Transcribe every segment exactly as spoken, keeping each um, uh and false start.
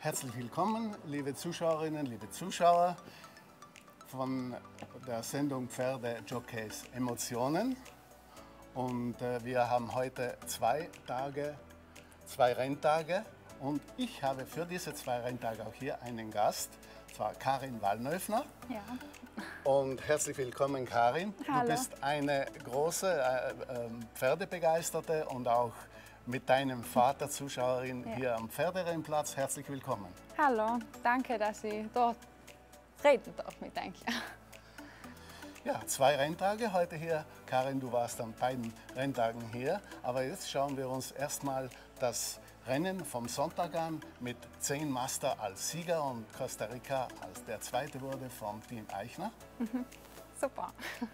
Herzlich willkommen, liebe Zuschauerinnen, liebe Zuschauer von der Sendung Pferde Jockeys Emotionen. Und äh, wir haben heute zwei Tage, zwei Renntage. Und ich habe für diese zwei Renntage auch hier einen Gast, und zwar Karin Wallnöfner. Ja. Und herzlich willkommen, Karin. Hallo. Du bist eine große äh, äh, Pferdebegeisterte und auch mit deinem Vater Zuschauerin Ja. hier am Pferderennplatz. Herzlich willkommen. Hallo, danke, dass ich dort reden darf mit euch. Ja, zwei Renntage heute hier. Karin, du warst an beiden Renntagen hier. Aber jetzt schauen wir uns erstmal das Rennen vom Sonntag an mit zehn Master als Sieger und Costa Rica als der Zweite wurde vom Team Eichner. Mhm. Super.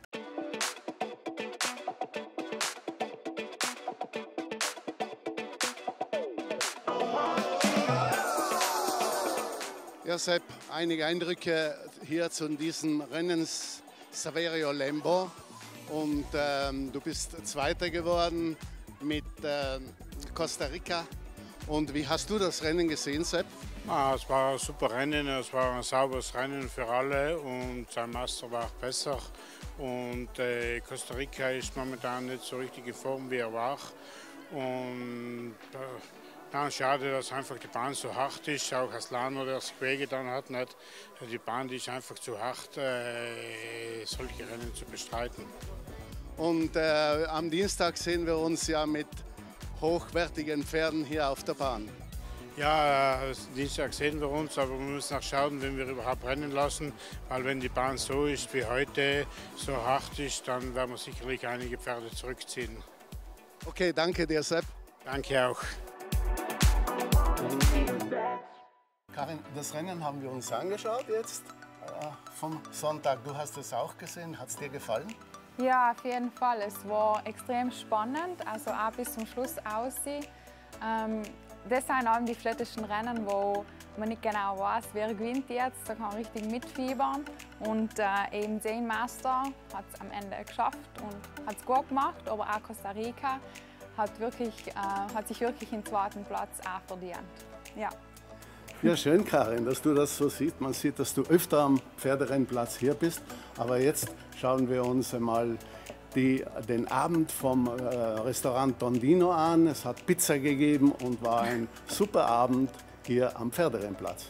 Ja, Sepp, einige Eindrücke hier zu diesem Rennen Saverio Lembo. Und ähm, du bist Zweiter geworden mit äh, Costa Rica. Und wie hast du das Rennen gesehen, Sepp? Ah, es war ein super Rennen, es war ein sauberes Rennen für alle und sein Master war auch besser. Und äh, Costa Rica ist momentan nicht so richtig in Form, wie er war. Und äh, dann schade, dass einfach die Bahn so hart ist, auch Aslano, der das Quer getan hat. Nicht. Die Bahn die ist einfach zu hart, äh, solche Rennen zu bestreiten. Und äh, am Dienstag sehen wir uns ja mit hochwertigen Pferden hier auf der Bahn. Ja, Dienstag sehen wir uns, aber wir müssen auch schauen, wenn wir überhaupt rennen lassen, weil wenn die Bahn so ist wie heute, so hart ist, dann werden wir sicherlich einige Pferde zurückziehen. Okay, danke dir, Sepp. Danke auch. Karin, das Rennen haben wir uns angeschaut jetzt äh, vom Sonntag. Du hast es auch gesehen. Hat es dir gefallen? Ja, auf jeden Fall. Es war extrem spannend, also auch bis zum Schluss aussehen. Ähm, das sind eben die flattesten Rennen, wo man nicht genau weiß, wer gewinnt jetzt. Da kann man richtig mitfiebern. Und äh, eben zehn Master hat es am Ende geschafft und hat es gut gemacht. Aber auch Costa Rica hat, wirklich, äh, hat sich wirklich den zweiten Platz auch verdient. Ja. Ja, schön, Karin, dass du das so siehst. Man sieht, dass du öfter am Pferderennplatz hier bist. Aber jetzt schauen wir uns einmal die, den Abend vom äh, Restaurant Tondino an. Es hat Pizza gegeben und war ein super Abend hier am Pferderennplatz.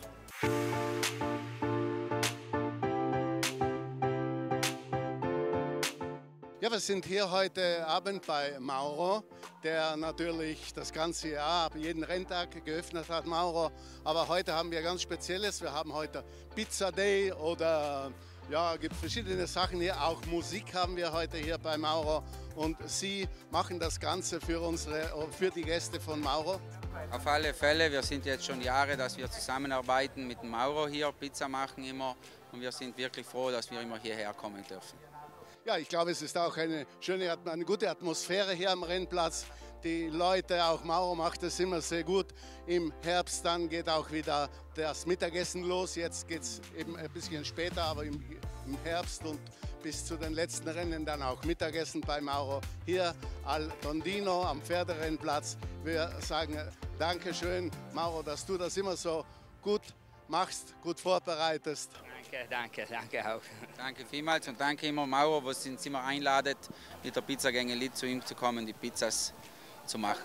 Ja, wir sind hier heute Abend bei Mauro, der natürlich das ganze Jahr, jeden Renntag geöffnet hat, Mauro. Aber heute haben wir ganz Spezielles. Wir haben heute Pizza Day oder ja, gibt verschiedene Sachen hier. Auch Musik haben wir heute hier bei Mauro. Und Sie machen das Ganze für, unsere, für die Gäste von Mauro? Auf alle Fälle. Wir sind jetzt schon Jahre, dass wir zusammenarbeiten mit dem Mauro hier, Pizza machen immer. Und wir sind wirklich froh, dass wir immer hierher kommen dürfen. Ja, ich glaube, es ist auch eine schöne, eine gute Atmosphäre hier am Rennplatz. Die Leute, auch Mauro macht es immer sehr gut. Im Herbst dann geht auch wieder das Mittagessen los. Jetzt geht es eben ein bisschen später, aber im, im Herbst und bis zu den letzten Rennen dann auch Mittagessen bei Mauro. Hier al Tondino am Pferderennplatz. Wir sagen Dankeschön, Mauro, dass du das immer so gut machst, gut vorbereitest. Danke, danke, danke auch. Danke vielmals und danke immer Mauro, was uns immer einladet, mit der Pizzagänge zu ihm zu kommen, die Pizzas zu machen.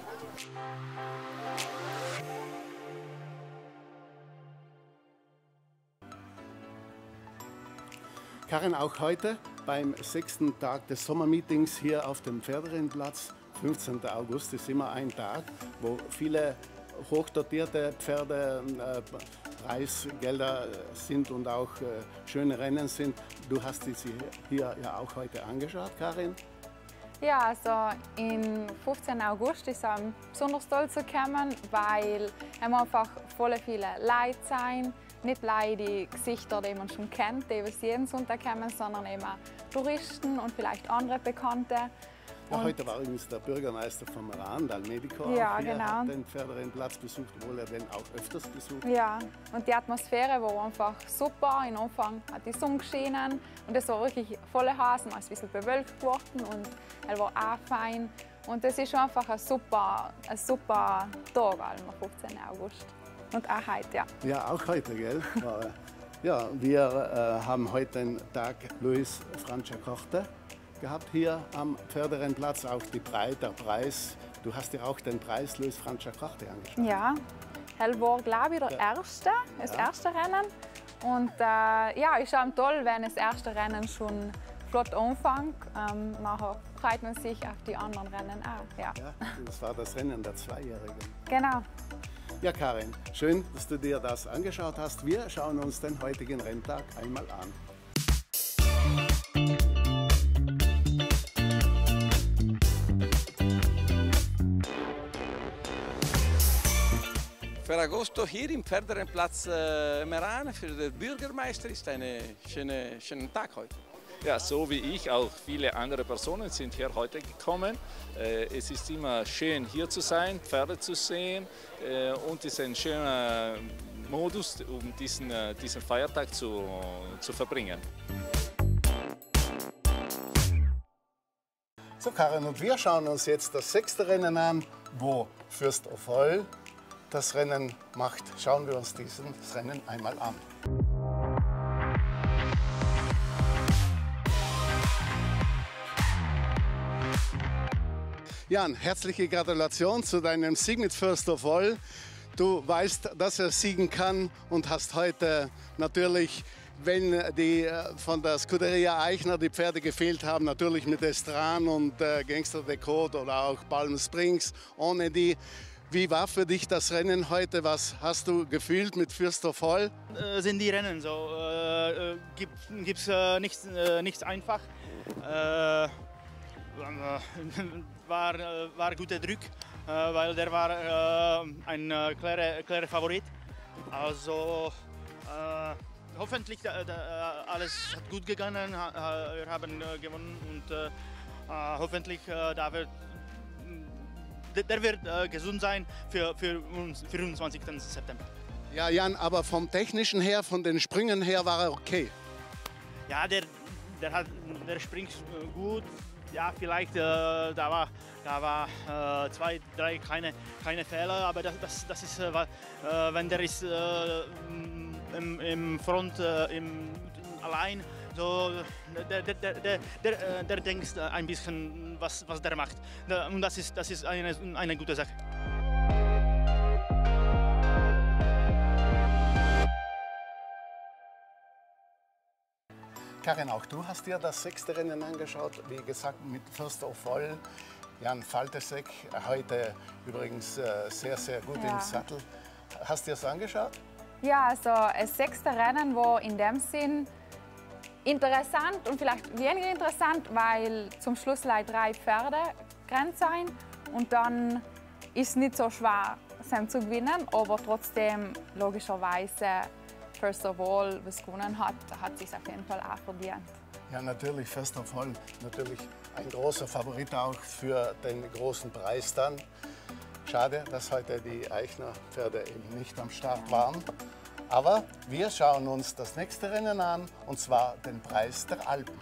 Karin, auch heute beim sechsten Tag des Sommermeetings hier auf dem Pferderennplatz, fünfzehnten August, ist immer ein Tag, wo viele hochdotierte Pferde äh, Preisgelder sind und auch äh, schöne Rennen sind. Du hast sie hier ja auch heute angeschaut, Karin? Ja, also im fünfzehnten August ist es besonders toll zu kommen, weil wir einfach voll viele Leute sind. Nicht leider die Gesichter, die man schon kennt, die jeden Sonntag kommen, sondern eben auch Touristen und vielleicht andere Bekannte. Ja, heute war übrigens der Bürgermeister von Meran, Dal Medico, ja, auch hier, genau. hat den Pferderennplatz besucht, obwohl er den auch öfters besucht. Ja, und die Atmosphäre war einfach super. Am Anfang hat die Sonne geschienen und es war wirklich volle Hasen, es ist ein bisschen bewölkt geworden und er war auch fein. Und das ist einfach ein super, ein super Tag am fünfzehnten August. Und auch heute, ja. Ja, auch heute, gell? Ja, wir äh, haben heute den Tag Luis Franciacorta gehabt hier am Pferderennplatz, auch die Preis, der Preis. Du hast dir auch den Preis Luis Franciacorta angeschaut. Ja, er war, glaube ich, der ja. erste, das ja. erste Rennen. Und äh, ja, ist auch toll, wenn das erste Rennen schon flott anfängt. Ähm, nachher freut man sich auf die anderen Rennen auch. Ja. Ja, das war das Rennen der Zweijährigen. Genau. Ja, Karin, schön, dass du dir das angeschaut hast. Wir schauen uns den heutigen Renntag einmal an. Ferragosto hier im Pferderennplatz äh, Meran für den Bürgermeister ist ein schöner, schöner Tag heute. Ja, so wie ich, auch viele andere Personen sind hier heute gekommen. Äh, es ist immer schön hier zu sein, Pferde zu sehen äh, und es ist ein schöner Modus, um diesen, äh, diesen Feiertag zu, zu verbringen. So, Karin, und wir schauen uns jetzt das sechste Rennen an, wo Fürst Opholl das Rennen macht. Schauen wir uns dieses Rennen einmal an. Jan, herzliche Gratulation zu deinem Sieg mit Fürst Opholl. Du weißt, dass er siegen kann und hast heute natürlich, wenn die von der Scuderia Eichner die Pferde gefehlt haben, natürlich mit Estran und äh, Gangster de Côte oder auch Palm Springs, ohne die. Wie war für dich das Rennen heute? Was hast du gefühlt mit Fürst Opholl? Äh, sind die Rennen so? Äh, gibt es äh, nichts, äh, nichts einfach. Äh, war, war guter Druck, äh, weil der war äh, ein äh, klarer, klarer Favorit. Also äh, hoffentlich äh, alles hat gut gegangen, wir haben äh, gewonnen und äh, hoffentlich äh, da wird, der wird äh, gesund sein für, für uns vierundzwanzigsten September. Ja, Jan, aber vom Technischen her, von den Sprüngen her war er okay. Ja, der, der, hat, der springt gut. Ja, vielleicht äh, da war, da war äh, zwei, drei kleine, kleine Fehler, aber das, das, das ist, äh, wenn der ist äh, im, im Front, äh, im, allein, so, der, der, der, der, der, der denkt ein bisschen, was, was der macht. Und das ist, das ist eine, eine gute Sache. Karin, auch du hast dir das sechste Rennen angeschaut, wie gesagt mit Fürst Opholl, Jan Faltesek, heute übrigens äh, sehr, sehr gut ja. im Sattel. Hast du dir das angeschaut? Ja, also das sechste Rennen war in dem Sinn interessant und vielleicht weniger interessant, weil zum Schluss leider drei Pferde gerannt sind und dann ist es nicht so schwer, sie zu gewinnen, aber trotzdem logischerweise Fürst Opholl, was gewonnen hat, hat sich auf jeden Fall auch verdient. Ja, natürlich, Fürst Opholl, natürlich ein großer Favorit auch für den großen Preis dann. Schade, dass heute die Eichner-Pferde eben nicht am Start waren. Aber wir schauen uns das nächste Rennen an, und zwar den Preis der Alpen.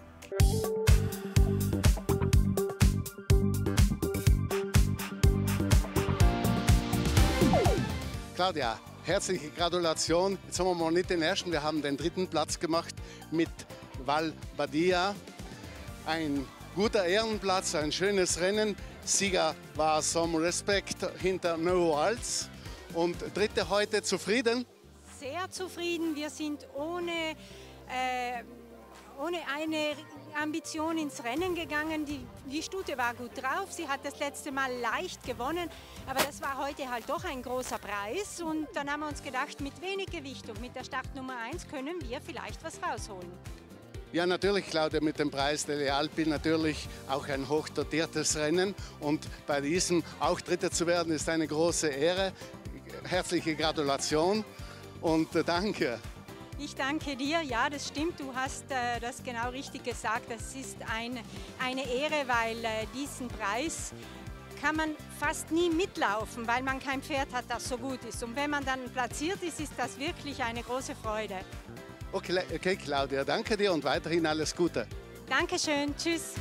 Claudia, herzliche Gratulation. Jetzt haben wir mal nicht den ersten, wir haben den dritten Platz gemacht mit Val Badia. Ein guter Ehrenplatz, ein schönes Rennen. Sieger war Some Respect hinter No Hals. Und dritte heute zufrieden? Sehr zufrieden. Wir sind ohne, äh, ohne eine Ambition ins Rennen gegangen. Die, die Stute war gut drauf. Sie hat das letzte Mal leicht gewonnen. Aber das war heute halt doch ein großer Preis. Und dann haben wir uns gedacht, mit wenig Gewicht und mit der Startnummer eins können wir vielleicht was rausholen. Ja, natürlich, Claudia, mit dem Preis delle Alpi natürlich auch ein hochdotiertes Rennen. Und bei diesem auch Dritter zu werden, ist eine große Ehre. Herzliche Gratulation und äh, danke. Ich danke dir. Ja, das stimmt. Du hast äh, das genau richtig gesagt. Das ist ein, eine Ehre, weil äh, diesen Preis kann man fast nie mitlaufen, weil man kein Pferd hat, das so gut ist. Und wenn man dann platziert ist, ist das wirklich eine große Freude. Okay, okay, Claudia, danke dir und weiterhin alles Gute. Dankeschön, tschüss.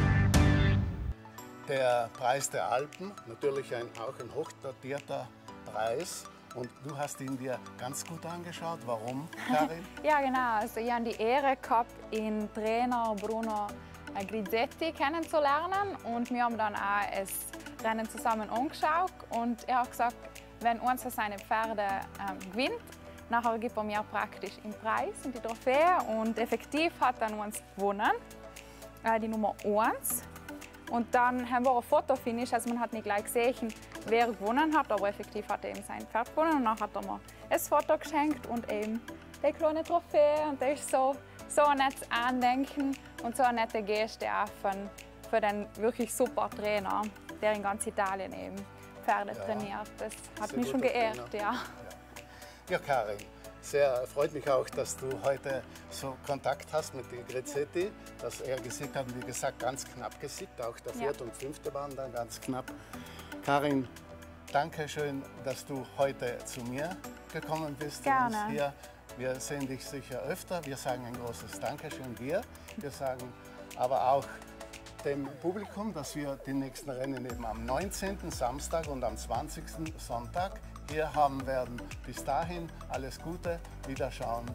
Der Preis der Alpen, natürlich ein, auch ein hochdotierter Preis. Und du hast ihn dir ganz gut angeschaut. Warum, Karin? Ja, genau. Also ich habe die Ehre gehabt, den Trainer Bruno Grisetti kennenzulernen. Und wir haben dann auch das Rennen zusammen angeschaut. Und er hat gesagt, wenn eins von seinen Pferde ähm, gewinnt, nachher gibt er mir praktisch den Preis und die Trophäe. Und effektiv hat er uns gewonnen, äh, die Nummer eins. Und dann haben wir ein Fotofinish, also man hat nicht gleich gesehen, wer gewonnen hat, aber effektiv hat er eben sein Pferd gewonnen. Und dann hat er mir ein Foto geschenkt und eben die kleine Trophäe. Und das ist so, so ein nettes Andenken und so eine nette Geste auch von, für den wirklich super Trainer, der in ganz Italien eben Pferde ja, trainiert. Das hat mich schon geehrt, ja. ja. Ja, Karin, sehr freut mich auch, dass du heute so Kontakt hast mit den Grisetti, dass er gesiegt hat, wie gesagt, ganz knapp gesiegt. Auch der vierte ja. und fünfte waren dann ganz knapp. Karin, danke schön, dass du heute zu mir gekommen bist. Gerne. Hier. Wir sehen dich sicher öfter. Wir sagen ein großes Dankeschön dir. Wir sagen aber auch dem Publikum, dass wir die nächsten Rennen eben am neunzehnten Samstag und am zwanzigsten Sonntag hier haben werden. Bis dahin alles Gute, Wiederschauen.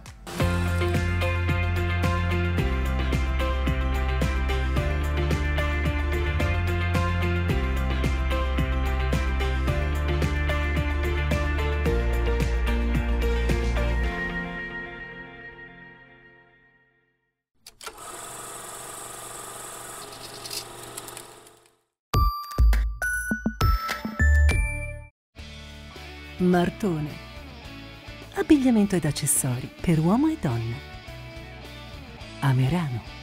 Martone. Abbigliamento ed accessori per uomo e donna. A Merano.